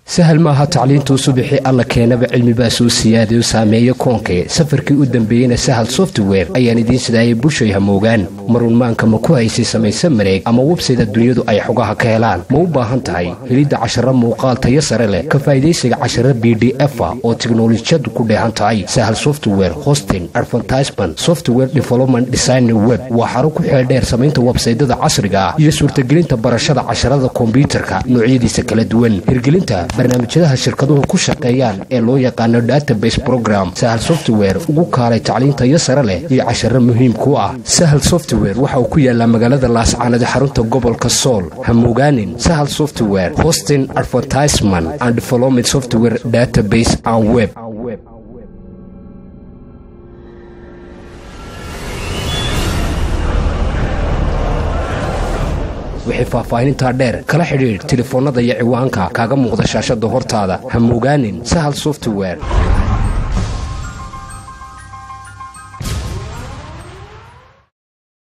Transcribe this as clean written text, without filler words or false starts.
سهل maaha tacliintu subaxii alla keenaba cilmi baa soo siyaadayo saameeyo koonke safarkii u dambeeyayna sahal software ayaan idiin sidaayay bulshay hamoogaan marun maanka ma ku haysay samaysan mareeg ama website dunyadu ay xogaha ka helaan ma u baahan tahay helidda casharro muuqaal tayo sare leh ka faa'iidaysiga casharro PDF oo tiknoolajiyadu ku dheehan tahay sahal software hosting advertisement software development design web waa xarun ku xeel dheer samaynta website-da casriga ah iyo suurtagelinta barashada casharrada kombiyuutarka noocyadiisa kala duwan hirgelinta barnaamijyada shirkaduhu ku shaqeeyaan ee loo yaqaan database program sahal software ugu kaalay tacliinta iyo sare leh iyo casharro muhiim ku ah sahal software waxa uu ku yaala magaalada Laascaanood xarunta gobolka Sool hamogaanin sahal software hosting advertisement and development software database and web wixii faahfaahinta dheer kala xiriir telefoonada iyo ciwaanka kaaga muuqda shaashada hortaada hamogaanin sahal software